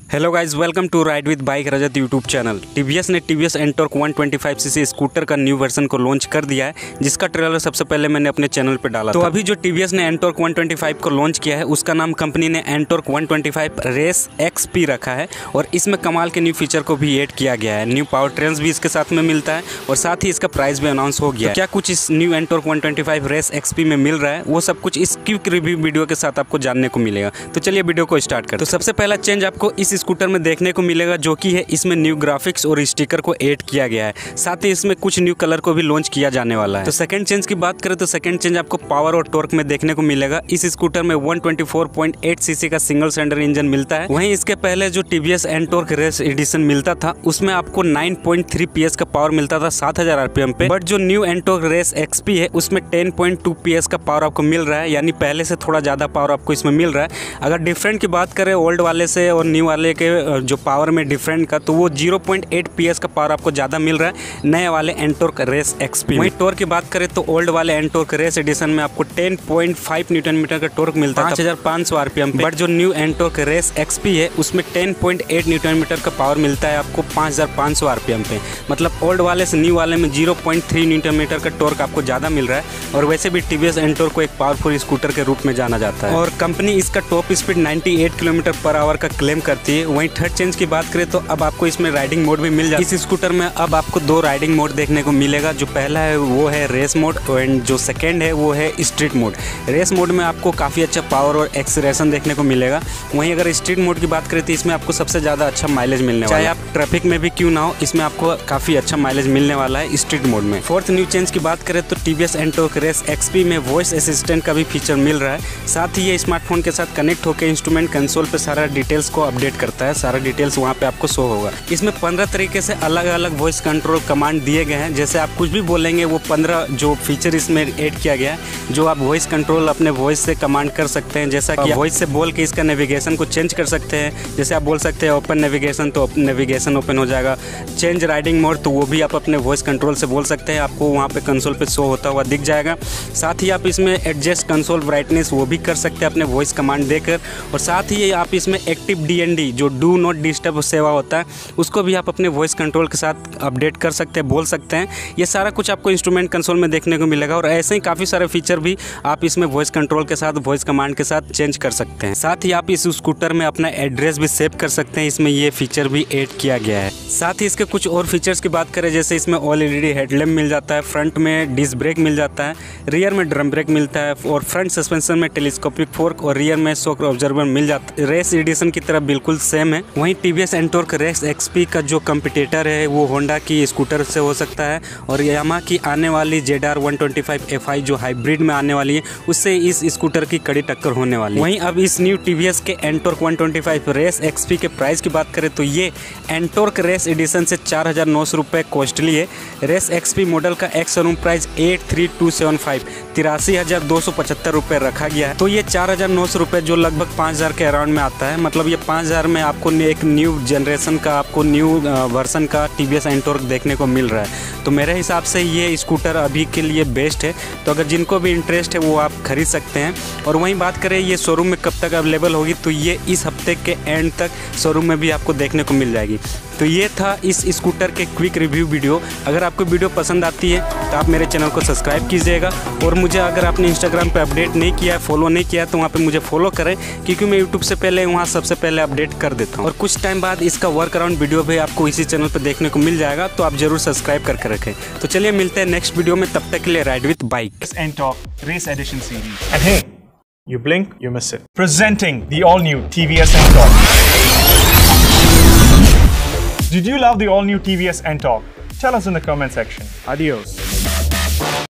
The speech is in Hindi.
Hello guys, welcome to ride with bike Rajat YouTube channel. TVS ने टीवीएस एंटॉर्क 125 सीसी स्कूटर का न्यू वर्जन को लॉन्च कर दिया है, जिसका ट्रेलर सबसे पहले मैंने अपने चैनल पे डाला था। अभी जो टीवीएस ने एंटॉर्क 125 को लॉन्च किया है, उसका नाम कंपनी ने एंटॉर्क 125 रेस एक्सपी रखा है और इसमें कमाल के न्यू फीचर को भी ऐड किया गया है। न्यू पावर ट्रेन्स भी इसके साथ में मिलता है और साथ ही इसका प्राइस भी अनाउंस हो गया है। क्या कुछ इस न्यू एंटॉर्क 125 रेस एक्सपी में मिल रहा है, वो सब कुछ इस क्विक रिव्यू वीडियो के साथ आपको जानने को मिलेगा। तो चलिए वीडियो को स्टार्ट करते हैं। तो सबसे पहला चेंज आपको इस स्कूटर में देखने को मिलेगा, जो कि है इसमें न्यू ग्राफिक्स और स्टिकर को ऐड किया गया है। साथ ही इसमें कुछ न्यू कलर को भी लॉन्च किया जाने वाला है। तो सेकंड चेंज की बात करें तो सेकंड चेंज आपको पावर और टॉर्क में देखने को मिलेगा। इस स्कूटर में 124.8 सीसी का सिंगल सिलेंडर इंजन मिलता है। वहीं इसके पहले जो टीवीएस एंटॉर्क रेस एडिशन मिलता था, उसमें आपको 9.3 PS का पावर मिलता था 7000 RPM पे। बट जो न्यू एंटॉर्क रेस एक्सपी है, उसमें 10.2 PS का पावर आपको मिल रहा है, यानी पहले से थोड़ा ज़्यादा पावर आपको इसमें मिल रहा है। अगर डिफरेंट की बात करें ओल्ड वाले से और न्यू वाले के जो पावर में डिफरेंट का, तो वो 0.8 PS का पावर आपको ज़्यादा मिल रहा है नए वाले एंटॉर्क रेस एक्सपी। वहीं टॉर्क की बात करें तो ओल्ड वाले एंटॉर्क रेस एडिशन में आपको 10.5 न्यूटन मीटर का टॉर्क मिलता है 5500 RPM पे। बट जो न्यू एंटॉर्क रेस एक्सपी है, उसमें 10.8 न्यूटन मीटर का पावर मिलता है आपको 5500 RPM पे। मतलब ओल्ड वाले से न्यू वाले में 0.3 न्यूटन मीटर का टॉर्क आपको ज़्यादा मिल रहा है। और वैसे भी टीवीएस एंटॉर्क को एक पावरफुल स्कूटर के रूप में जाना जाता है और कंपनी इसका टॉप स्पीड 98 km/h का क्लेम करती है। वहीं थर्ड चेंज की बात करें तो अब आपको इसमें राइडिंग मोड भी मिल जाता है। इस स्कूटर में अब आपको दो राइडिंग मोड देखने को मिलेगा। जो पहला है वो है रेस मोड एंड जो सेकंड है वो है स्ट्रीट मोड। रेस मोड में आपको काफ़ी अच्छा पावर और एक्सीलरेशन देखने को मिलेगा। वहीं अगर स्ट्रीट मोड की बात करें तो इसमें आपको सबसे ज़्यादा अच्छा माइलेज मिलने वाला है। चाहे आप ट्रैफिक में भी क्यों ना हो, इसमें आपको काफ़ी अच्छा माइलेज मिलने वाला है स्ट्रीट मोड में। फोर्थ न्यू चेंज की बात करें तो टीवीएस एंटॉर्क रेस एक्सपी में वॉइस असिस्टेंट का भी फीचर मिल रहा है। साथ ही ये स्मार्टफोन के साथ कनेक्ट होकर इंस्ट्रूमेंट कंसोल पर सारा डिटेल्स को अपडेट करता है। सारा डिटेल्स वहाँ पे आपको शो होगा। इसमें 15 तरीके से अलग अलग वॉइस कंट्रोल कमांड दिए गए हैं। जैसे आप कुछ भी बोलेंगे, वो 15 जो फीचर इसमें ऐड किया गया है, जो आप वॉइस कंट्रोल अपने वॉइस से कमांड कर सकते हैं। जैसा कि वॉइस से बोल के इसका नेविगेशन को चेंज कर सकते हैं। जैसे आप बोल सकते हैं ओपन नेविगेशन, तो नेविगेशन ओपन हो जाएगा। चेंज राइडिंग मोड, तो वो भी आप अपने वॉइस कंट्रोल से बोल सकते हैं, आपको वहाँ पे कंसोल पे शो होता हुआ दिख जाएगा। साथ ही आप इसमें एडजस्ट कंसोल ब्राइटनेस वो भी कर सकते हैं अपने वॉइस कमांड देकर। और साथ ही आप इसमें एक्टिव DND जो डू नॉट डिस्टर्ब सेवा होता है, उसको भी आप अपने वॉइस कंट्रोल के साथ अपडेट कर सकते हैं, बोल सकते हैं। ये सारा कुछ आपको इंस्ट्रूमेंट कंसोल में देखने को मिलेगा और ऐसे ही काफ़ी सारे फीचर भी आप इसमें वॉइस कंट्रोल के साथ, वॉइस कमांड के साथ चेंज कर सकते हैं। साथ ही आप इस स्कूटर में अपना एड्रेस भी सेव कर सकते हैं, इसमें ये फीचर भी ऐड किया गया है। साथ ही इसके कुछ और फीचर्स की बात करें, जैसे इसमें ऑल LED हेडलैम्प मिल जाता है, फ्रंट में डिस्क ब्रेक मिल जाता है, रियर में ड्रम ब्रेक मिलता है और फ्रंट सस्पेंशन में टेलीस्कोपिक फोर्क और रियर में शॉक ऑब्जर्वर मिल जाता है। रेस एडिशन की तरह बिल्कुल सेम है। वहीं टीवीएस एंटॉर्क रेस एक्सपी का जो कंपटीटर है वो होंडा की स्कूटर से हो सकता है और यामाहा की आने वाली ZR 125 FI जो हाइब्रिड में आने वाली है, उससे इस स्कूटर की कड़ी टक्कर होने वाली है। वहीं अब इस न्यू टीवीएस के एंटॉर्क 125 रेस एक्सपी के प्राइस की बात करें तो ये एंटॉर्क रेस एडिशन से 4900 रुपये कॉस्टली है। रेस एक्सपी मॉडल का एक्स शोरूम प्राइस 83275 83,275 रुपये रखा गया है। तो ये 4900 रुपये जो लगभग 5000 के अराउंड में आता है। मतलब ये 5000 में आपको एक न्यू जनरेशन का, आपको न्यू वर्सन का टीवीएस एंटॉर्क देखने को मिल रहा है। तो मेरे हिसाब से ये स्कूटर अभी के लिए बेस्ट है। तो अगर जिनको भी इंटरेस्ट है वो आप खरीद सकते हैं। और वहीं बात करें ये शोरूम में कब तक अवेलेबल होगी, तो ये इस हफ्ते के एंड तक शोरूम में भी आपको देखने को मिल जाएगी। तो ये था इस स्कूटर के क्विक रिव्यू वीडियो। अगर आपको वीडियो पसंद आती है तो आप मेरे चैनल को सब्सक्राइब कीजिएगा और मुझे अगर आपने इंस्टाग्राम पे अपडेट नहीं किया है, फॉलो नहीं किया है, तो वहाँ पे मुझे फॉलो करें, क्योंकि मैं यूट्यूब से पहले वहाँ सबसे पहले अपडेट कर देता हूँ। और कुछ टाइम बाद इसका वर्क अराउंड वीडियो भी आपको इसी चैनल पर देखने को मिल जाएगा, तो आप जरूर सब्सक्राइब करके रखें। तो चलिए मिलते हैं नेक्स्ट वीडियो में, तब तक के लिए ride with bike Ntorq race edition series. And hey, you blink, you miss it. Presenting the all-new TVS Entorq. Did you love the all-new TVS Entorq? Tell us in the comment section. Adios.